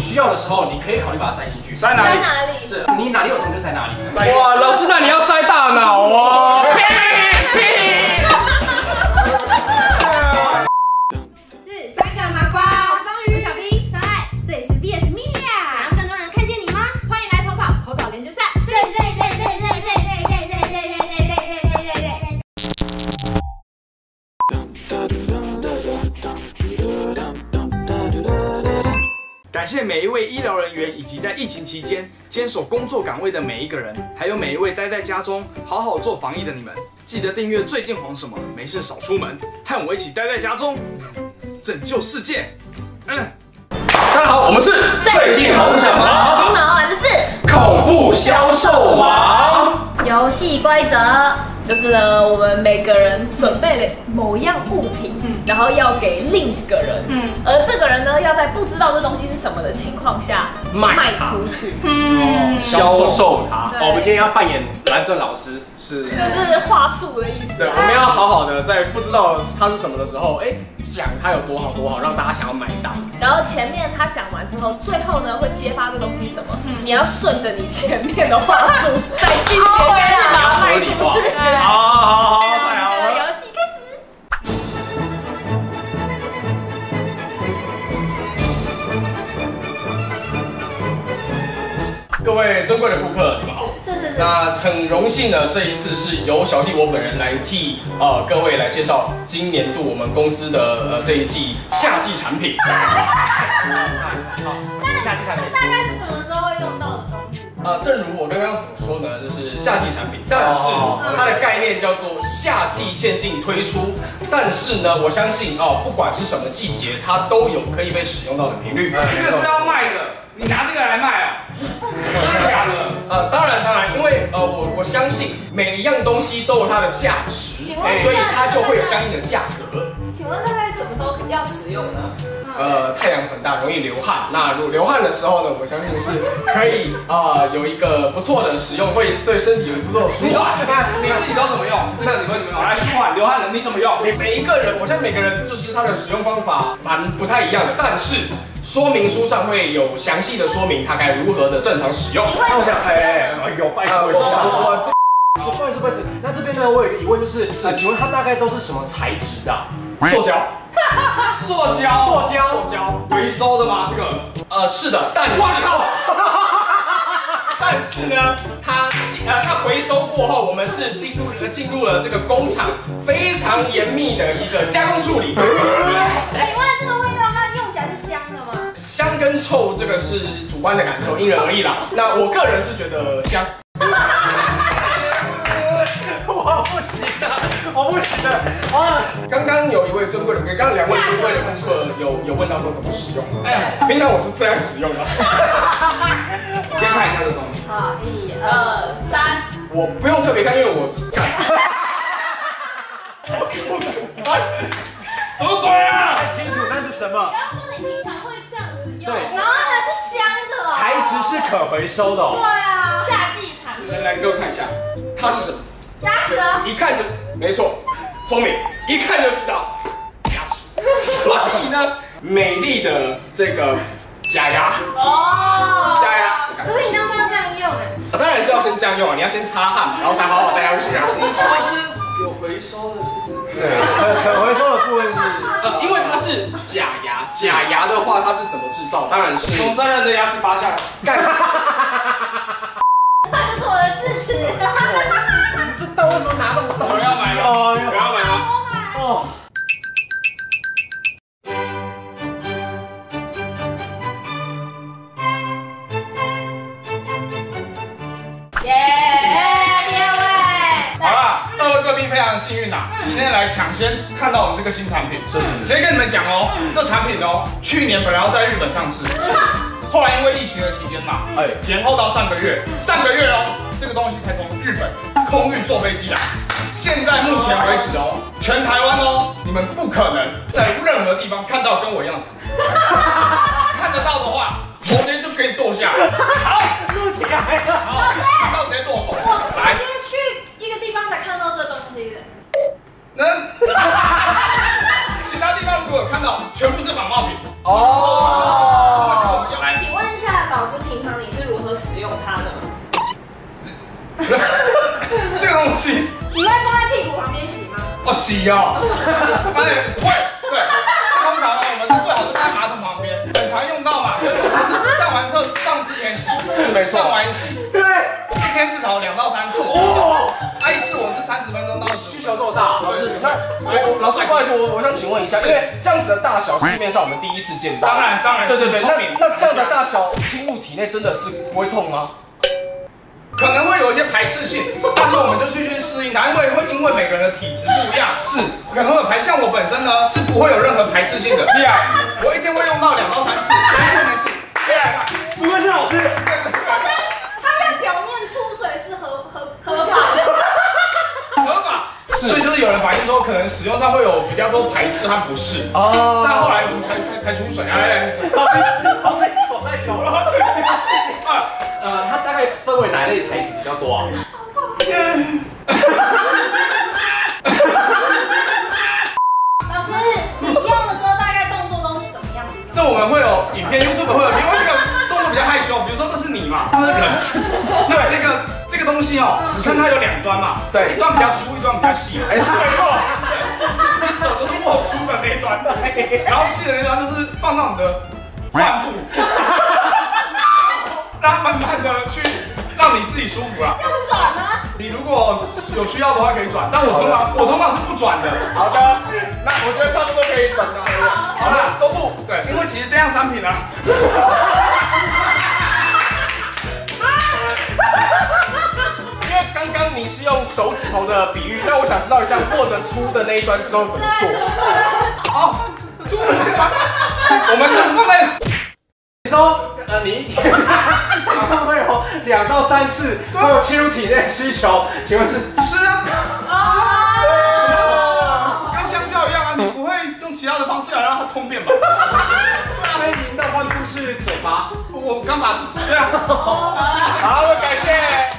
需要的时候，你可以考虑把它塞进去。 塞哪里？ 是你哪里有洞就塞哪里。 哇，老师，那你要塞大脑哦。 是3个麻瓜，我是方宇，小兵，可爱，这里是 VS Media。想让更多人看见你吗？欢迎来投稿，投稿连接赛。对。 感谢每一位医疗人员，以及在疫情期间坚守工作岗位的每一个人，还有每一位待在家中好好做防疫的你们。记得订阅最近黄什么，没事少出门，和我一起待在家中，拯救世界。大家好，我们是最近红什么？ 今天要玩的是恐怖销售王。 游戏规则。 就是呢，我们每个人准备了某样物品，然后要给另一个人，而这个人呢，要在不知道这东西是什么的情况下卖出去， 销售它。我们今天要扮演蓝正老师， 这是话术的意思。 对，我们要好好的在不知道它是什么的时候，讲它有多好多好，让大家想要买单。 然后前面他讲完之后，最后呢会揭发这东西是什么，你要顺着你前面的话术，再继续把它卖出去。 好， 太好了！游戏开始。 各位尊贵的顾客，你们好。 是。 那很荣幸呢，这一次是由小弟我本人来替各位来介绍今年度我们公司的这一季夏季产品。夏季产品。 大概是什么时候会用到的东西？ 正如我刚刚所说呢，就是夏季产品，但是它的概念叫做夏季限定推出。但是呢，我相信不管是什么季节，它都有可以被使用到的频率。 这个是要卖的，你拿这个来卖啊？真的假的？ 当然，因为我相信每一样东西都有它的价值，所以它就会有相应的价格。 请问大概什么时候要使用呢？ 太阳很大，容易流汗。那如果流汗的时候呢，我相信是可以有一个不错的使用，会对身体有不错的舒缓。 你自己都怎么用？这个你会怎么用？来舒缓流汗的，你怎么用？ 每一个人，我相信每个人就是他的使用方法不太一样的，但是说明书上会有详细的说明它该如何的正常使用。 那我想， 拜托一下。不好意思，那这边呢，我有一个疑问，就是请问它大概都是什么材质的？ 塑胶回收的吗？这个？ 是的，但是呢，它回收过后，我们是进入了这个工厂非常严密的一个加工处理。 请问这个味道，它用起来是香的吗？ 香跟臭这个是主观的感受，因人而异啦。那我个人是觉得香。我不行了刚刚有一位尊贵的，刚刚2位尊贵的顾客有问到说怎么使用的。平常我是这样使用的。 先看一下这个东西。 好，1、2、3。 我不用特别看，因为我干。什么鬼啊？ 太清楚那是什么？ 刚刚说你平常会这样子用， 对然后那是香的哦。 材质是可回收的。 对啊，夏季产品。 来给我看一下，它是什么？ 牙齿啊。 一看就没错，聪明，一看就知道牙齿。所以呢，美丽的这个假牙。假牙。 可是你当初要这样用当然是要先这样用啊，你要先擦汗嘛，然后才好好戴下去啊。 你说是有回收的，其实。 对，可回收的部分是因为它是假牙，假牙的话它是怎么制造？当然是从生人的牙齿拔下来。 干。 那就是我的智齿。 这到为什么拿这么多？ 有人要买吗？有人要买吗？ 哦。 好啦，2位贵宾非常幸运呐，今天来抢先看到我们这个新产品。直接跟你们讲哦，这产品哦，去年本来要在日本上市，后来因为疫情的期间嘛，延后到上个月哦，这个东西才从日本空运坐飞机来。现在目前为止哦，全台湾哦，你们不可能在任何地方看到跟我一样的产品。看得到的话，头直接就给你剁下来。好， 录起来了。 好，看到直接剁头。来， 今天去一个地方才看到这东西的。 那其他地方如果有看到，全部是仿冒品。 哦。 来， 请问洗哦，发现会，对，通常呢，我们是最好是在马桶旁边，很常用到嘛，所以我们是上完厕上之前洗， 是没错， 上完洗， 对， 一天至少2到3次。哦，一次我是30分钟到需求这么大，老师，那老师不好意思，我想请问一下，因为这样子的大小市面上我们第一次见到， 当然， 对，那这样的大小侵入体内真的是不会痛吗？ 可能会有一些排斥性，但是我们就去适应它，因为每个人的体质不一样，是可能会有排。像我本身呢是不会有任何排斥性的，厉害！我一天会用到2到3次，没事，厉害！ 不愧是老师。 他在表面出水是合法的， 合法。所以就是有人反映说，可能使用上会有比较多排斥和不适哦。但后来我们才出水， 好，手在抖了。它大概分为哪类材质比较多啊？ 老师，你用的时候大概动作都是怎么样子？ 这我们会有影片 ，YouTube 会有，因为这个动作比较害羞，比如说这是你嘛，这是人，对，这个东西哦，你看它有2端嘛，对，一端比较粗，一端比较细， 哎，是没错， 你手都是握粗的那一端，然后细的那端就是放到你的患部。让慢慢的去让你自己舒服啦。 要转吗？ 你如果有需要的话可以转，但我通常是不转的。 好的，那我觉得差不多可以转到。 好了，都不对，因为其实这样商品啊。 因为刚刚你是用手指头的比喻，那我想知道一下握着粗的那一端之后怎么做？ 哦，粗的那一端，我们就是放在。 你说，你一天会有2到3次会有侵入体内需求，请问是吃啊？跟香蕉一样啊，你不会用其他的方式来让它通便吧？ 所以您的患部是嘴巴， 我刚把这吃对啊。 好，感谢。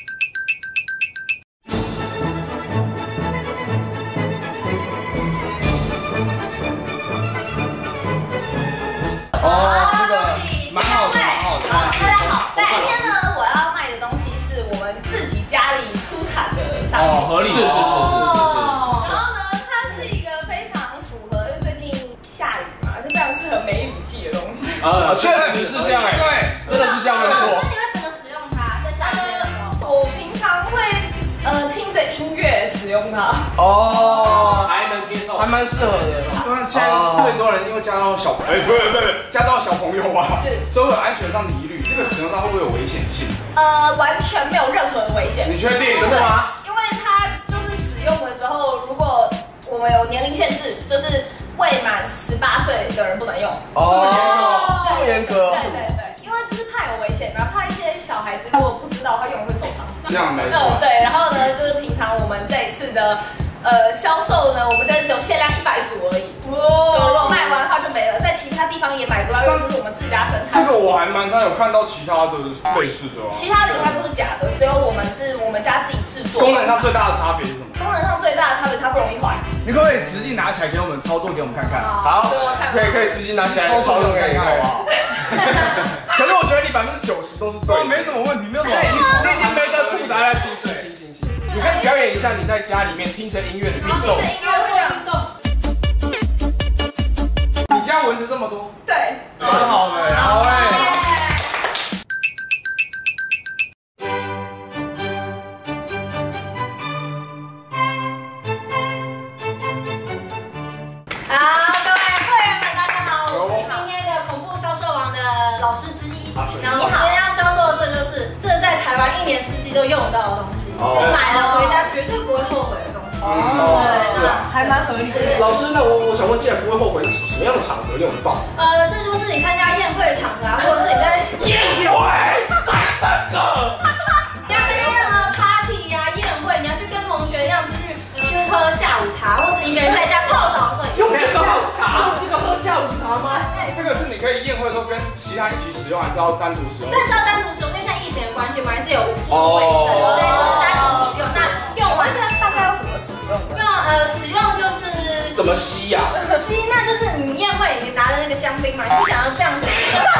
蛮好的。 大家好，今天呢，我要卖的东西是我们自己家里出产的商品。 哦，合理。是。 然后呢，它是一个非常符合，因为最近下雨嘛，就非常适合梅雨季的东西。 确实是这样哎，对，真的是这样没错。 老师，你会怎么使用它？在夏天的时候， 我平常会听着音乐使用它。 哦，还能接受，还蛮适合的。 现在最多人因为加到小朋友，加到小朋友吧，是，所以会有安全上的疑虑。这个使用上会不会有危险性？ 完全没有任何危险。 你确定？真的吗？ 因为它就是使用的时候，如果我们有年龄限制，就是未满18岁的人不能用。 哦，这么严格？ 对，因为就是怕有危险，然后怕一些小孩子如果不知道，他用会受伤。 这样没错。 对，然后呢，就是平常我们这一次的销售呢，我们这次只有限量100组而已。就如果卖完的话就没了，在其他地方也买不到，因为这是我们自家生产。 这个我还蛮常有看到其他的类似的。 其他的应该都是假的，只有我们是我们家自己制作。 功能上最大的差别是什么？ 功能上最大的差别，它不容易坏。 你可不可以实际拿起来给我们操作给我们看看？ 好，可以实际拿起来操作给你看好不好？可是我觉得你90%都是对的， 没什么问题，没有什么。 你已经没得吐槽了，请。你可以表演一下你在家里面听着音乐的运动。 听着音乐会运动。 你家蚊子这么多？ 对。 蛮好的，好哎。 好，各位会员们，大家好，我是今天的恐怖销售王的老师之一。然后我今天要销售的这在台湾1年4季都用得到的东西，买了回家绝对不会后悔的东西。 是啊， 还蛮合理的。 老师，那我想问，既然不会后悔，那什么样的场合用得到？ 这就是你参加宴会的场合啊，或者是你在宴会，3个。 你要参加任何 party 啊、宴会，你要去跟同学一样出去喝下午茶，或是一个人在家泡澡的时候， 用这个喝下午茶吗？ 这个是你可以宴会的时候跟其他一起使用，还是要单独使用？ 但是要单独使用，因为像疫情的关系，我们还是有注意卫生，所以就是单独使用。那用完现在大概要怎么使用？使用就是怎么吸呀？ 吸，那就是你宴会你拿着那个香槟嘛，你不想要这样子。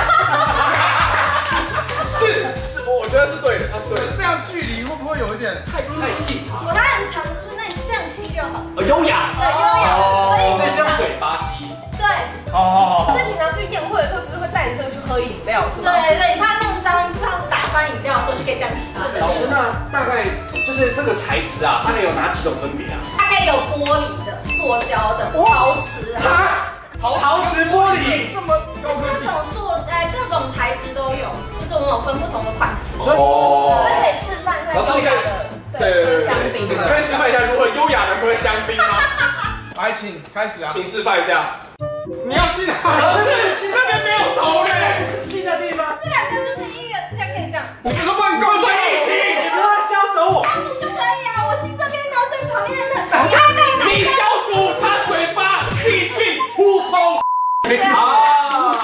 是，我觉得是对的，它是对的。 这样距离会不会有一点太近？ 我拿很长，是不是？那你这样吸就好。 优雅。 对，优雅。所以是用嘴巴吸。 对。 哦。 所以平常去宴会的时候，就是会带着这个去喝饮料，是吗？ 对对，你怕弄脏，怕打翻饮料的时候就可以这样洗。 老师，那大概就是这个材质啊，大概有哪几种分别啊？ 大概有玻璃的、塑胶的、陶瓷啊。 陶瓷玻璃这么高科技， 各种材质都有，就是我们有分不同的款式。 我们可以示范一下优雅的喝香槟。 可以示范一下如何优雅的喝香槟吗？ 来，请开始啊！ 请示范一下。 你要吸哪？ 老师，那边没有头嘞，是吸的地方。 这两个就是一个，这样可以这样。 我不是问你跟我说一起， 你不要消毒。 就可以啊，我吸这边，然后对旁边的，你还没有。 你消毒他嘴巴，细菌互通。好。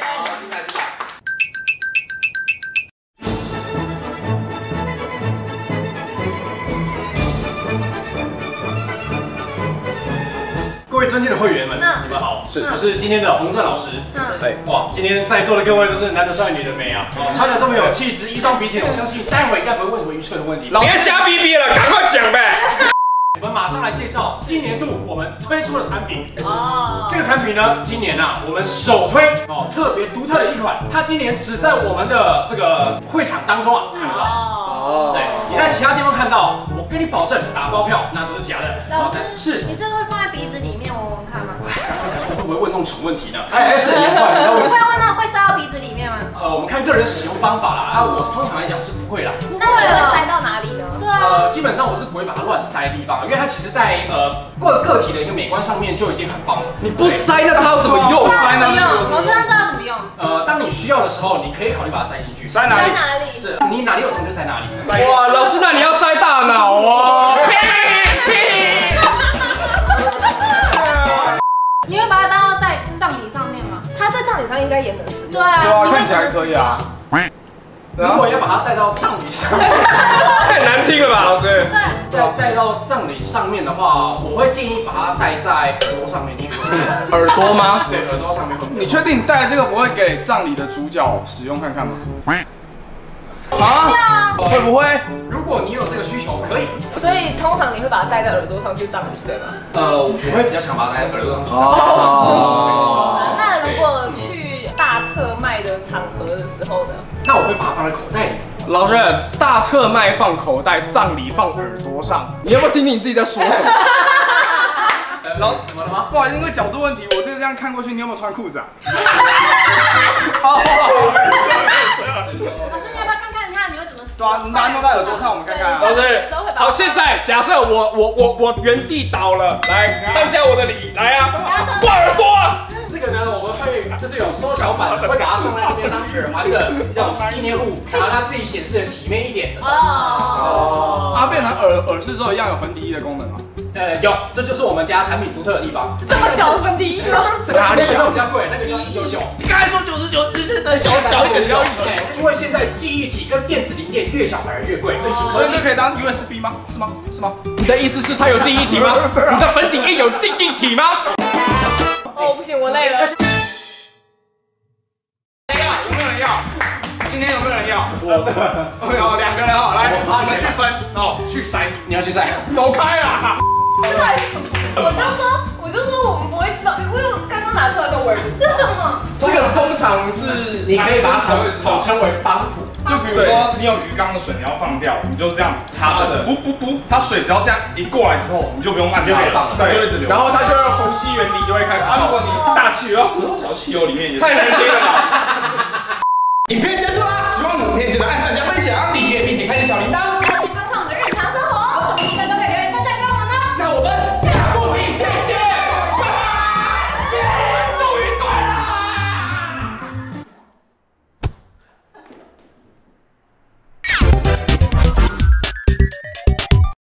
各位尊敬的会员们，你们好，我是今天的洪正老师。对，哇，今天在座的各位都是男的帅，女的美啊，穿的这么有气质，衣装笔挺，我相信待会应该不会问什么愚蠢的问题。 别瞎逼逼了，赶快讲呗！ 我们马上来介绍今年度我们推出的产品。这个产品呢，今年啊，我们首推特别独特的一款，它今年只在我们的这个会场当中啊看得到。对，你在其他地方看到，我跟你保证，打包票那都是假的。 老师， 是你这个会放在鼻子里面闻闻看吗？ 刚才说会不会问那种蠢问题呢？是，不好意思， 不会问到会塞到鼻子里面吗？ 我们看个人使用方法啦。我通常来讲是不会啦。 那你会塞到哪里呢？ 对啊。 基本上我是不会把它乱塞地方，因为它其实在个体的一个美观上面就已经很棒了。 你不塞那它要怎么用？ 塞呢？我知道这要怎么用。 当你需要的时候，你可以考虑把它塞进去。 塞哪里？ 是你哪里有洞就塞哪里。 哇，老师，那你要塞大脑哦。 你会把它当在葬礼上面吗？ 它在葬礼上应该也能使用。 对啊， 看起来可以啊。 如果要把它带到葬礼上面， 太难听了吧，老师？ 对。 要带到葬礼上面的话，我会建议把它戴在耳朵上面去。 耳朵吗？ 对，耳朵上面会。 你确定你带这个不会给葬礼的主角使用看看吗？啊？会不会？ 如果你有这个需求，可以。 所以通常你会把它戴在耳朵上去葬礼，对吗？ 我会比较想把它戴在耳朵上去。 那如果去大特卖的场合的时候呢？ 那我会把它放在口袋里。 老师，大特卖放口袋，葬礼放耳朵上，你要不要听听你自己在说什么？ 怎么了吗？ 不好意思，因为角度问题，我就这样看过去，你有没有穿裤子啊？ 老师，你要不要看看你会怎么使用？ 对啊，你拿弄在耳朵上，我们看看。 老师，好，现在假设我原地倒了，来参加我的礼，来啊，挂耳朵。 这个呢，我们会就是有缩小版的，会把它放在这边当耳环的那种纪念物，然后它自己显示的体面一点。 它变成耳饰之后一样有粉底液的功能吗？ 有，这就是我们家产品独特的地方。 这么小的粉底液吗？ 哪里有比较贵？那个要199。你刚才说99，是的小一点的。因为现在记忆体跟电子零件越小反而越贵， 所以这可以当 USB 吗？是吗？ 你的意思是它有记忆体吗？你的粉底液有记忆体吗？ 哦，不行，我累了。 有没有人要？今天有没有人要？我有2个人哦，来，我们去分去塞。 你要去塞？ 走开啦！ 我就说我们不会知道，因为我刚刚拿出来的尾，这是什么？ 这个通常是你可以把它统称为帮浦。 就比如说你有鱼缸的水你要放掉，你就这样插着，不，它水只要这样一过来之后，你就不用按它了，对，就会一直流。 然后它就会虹吸原理就会开始。 如果你大汽油要浮到小汽油里面， 太难听了吧！影片结束啦，喜欢我们影片记得按赞。